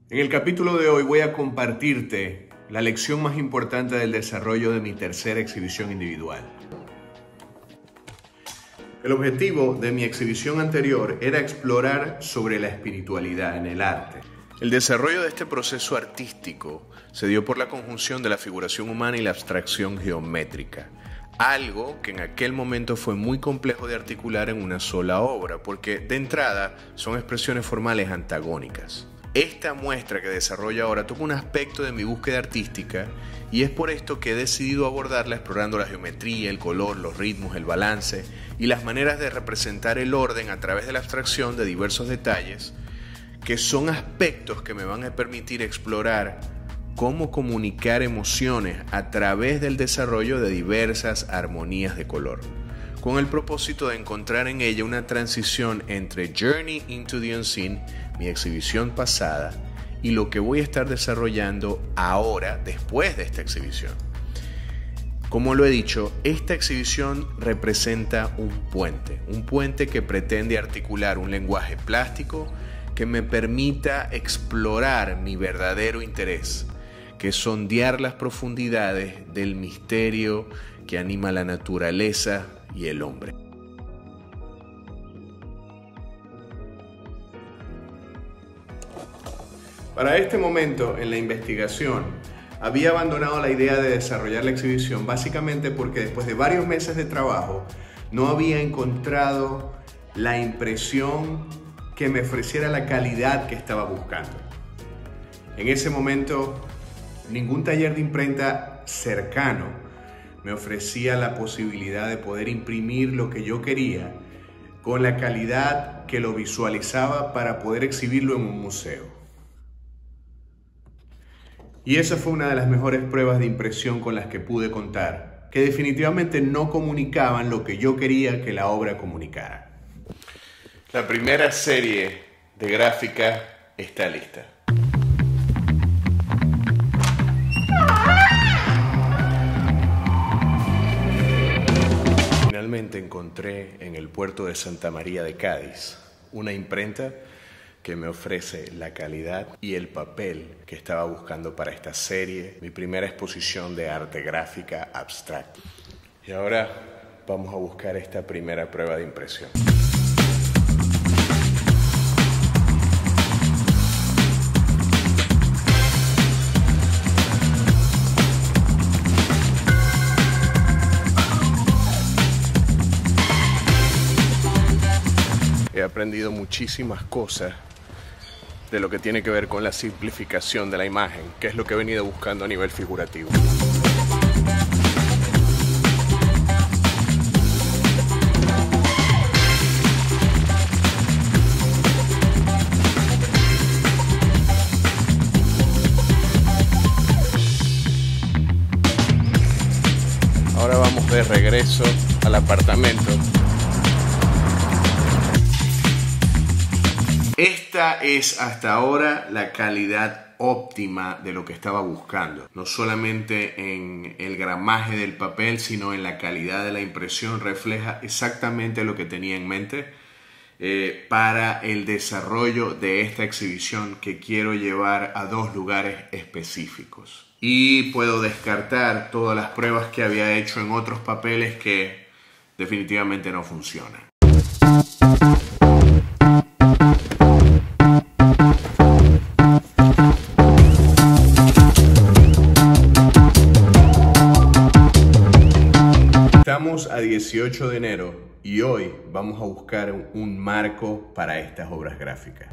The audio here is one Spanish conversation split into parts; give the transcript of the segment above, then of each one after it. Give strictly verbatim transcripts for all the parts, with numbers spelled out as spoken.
En el capítulo de hoy voy a compartirte la lección más importante del desarrollo de mi tercera exhibición individual. El objetivo de mi exhibición anterior era explorar sobre la espiritualidad en el arte. El desarrollo de este proceso artístico se dio por la conjunción de la figuración humana y la abstracción geométrica, algo que en aquel momento fue muy complejo de articular en una sola obra, porque de entrada son expresiones formales antagónicas. Esta muestra que desarrollo ahora toma un aspecto de mi búsqueda artística y es por esto que he decidido abordarla explorando la geometría, el color, los ritmos, el balance y las maneras de representar el orden a través de la abstracción de diversos detalles, que son aspectos que me van a permitir explorar cómo comunicar emociones a través del desarrollo de diversas armonías de color, con el propósito de encontrar en ella una transición entre Journey into the Unseen, mi exhibición pasada, y lo que voy a estar desarrollando ahora, después de esta exhibición. Como lo he dicho, esta exhibición representa un puente, un puente que pretende articular un lenguaje plástico que me permita explorar mi verdadero interés, que es sondear las profundidades del misterio que anima la naturaleza y el hombre. Para este momento en la investigación, había abandonado la idea de desarrollar la exhibición básicamente porque después de varios meses de trabajo no había encontrado la impresión que me ofreciera la calidad que estaba buscando. En ese momento, ningún taller de imprenta cercano me ofrecía la posibilidad de poder imprimir lo que yo quería con la calidad que lo visualizaba para poder exhibirlo en un museo. Y esa fue una de las mejores pruebas de impresión con las que pude contar, que definitivamente no comunicaban lo que yo quería que la obra comunicara. La primera serie de gráfica está lista. Finalmente encontré en el puerto de Santa María de Cádiz una imprenta que me ofrece la calidad y el papel que estaba buscando para esta serie, mi primera exposición de arte gráfica abstracta. Y ahora vamos a buscar esta primera prueba de impresión. He aprendido muchísimas cosas de lo que tiene que ver con la simplificación de la imagen, que es lo que he venido buscando a nivel figurativo. Ahora vamos de regreso al apartamento. Esta es hasta ahora la calidad óptima de lo que estaba buscando. No solamente en el gramaje del papel, sino en la calidad de la impresión. Refleja exactamente lo que tenía en mente eh, para el desarrollo de esta exhibición que quiero llevar a dos lugares específicos. Y puedo descartar todas las pruebas que había hecho en otros papeles que definitivamente no funcionan. Estamos a dieciocho de enero y hoy vamos a buscar un marco para estas obras gráficas.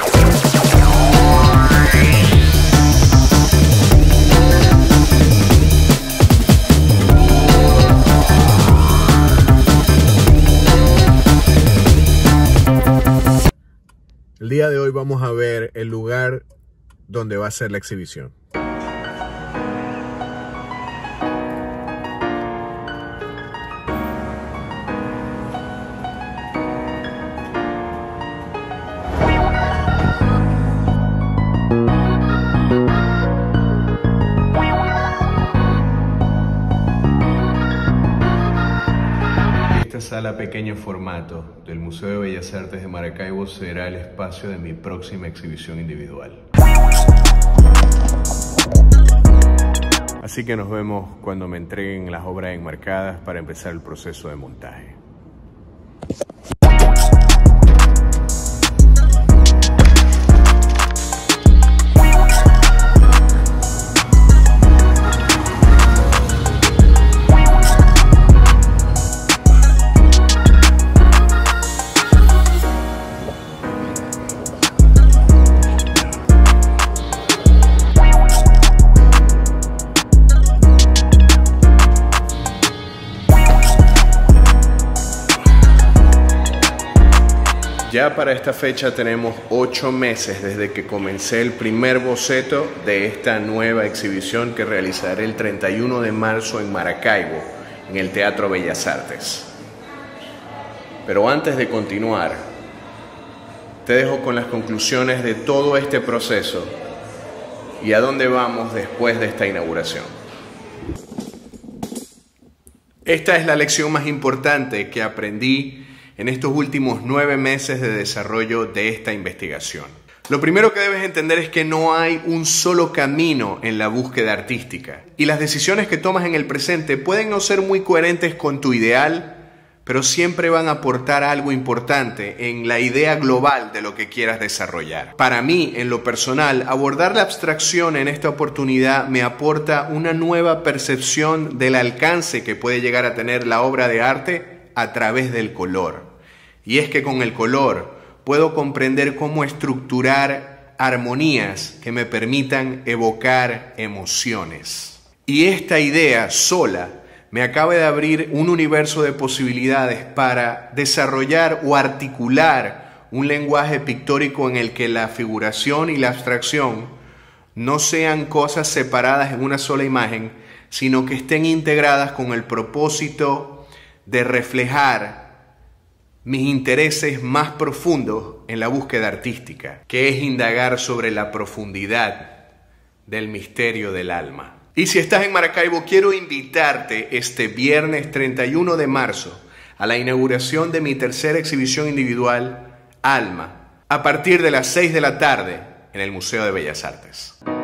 El día de hoy vamos a ver el lugar donde va a ser la exhibición. Sala pequeño formato del Museo de Bellas Artes de Maracaibo será el espacio de mi próxima exhibición individual. Así que nos vemos cuando me entreguen las obras enmarcadas para empezar el proceso de montaje. Ya para esta fecha tenemos ocho meses desde que comencé el primer boceto de esta nueva exhibición que realizaré el treinta y uno de marzo en Maracaibo, en el Teatro Bellas Artes. Pero antes de continuar, te dejo con las conclusiones de todo este proceso y a dónde vamos después de esta inauguración. Esta es la lección más importante que aprendí en estos últimos nueve meses de desarrollo de esta investigación. Lo primero que debes entender es que no hay un solo camino en la búsqueda artística y las decisiones que tomas en el presente pueden no ser muy coherentes con tu ideal, pero siempre van a aportar algo importante en la idea global de lo que quieras desarrollar. Para mí, en lo personal, abordar la abstracción en esta oportunidad me aporta una nueva percepción del alcance que puede llegar a tener la obra de arte a través del color. Y es que con el color puedo comprender cómo estructurar armonías que me permitan evocar emociones. Y esta idea sola me acaba de abrir un universo de posibilidades para desarrollar o articular un lenguaje pictórico en el que la figuración y la abstracción no sean cosas separadas en una sola imagen, sino que estén integradas con el propósito de reflejar mis intereses más profundos en la búsqueda artística, que es indagar sobre la profundidad del misterio del alma. Y si estás en Maracaibo, quiero invitarte este viernes treinta y uno de marzo a la inauguración de mi tercera exhibición individual, Alma, a partir de las seis de la tarde en el Museo de Bellas Artes.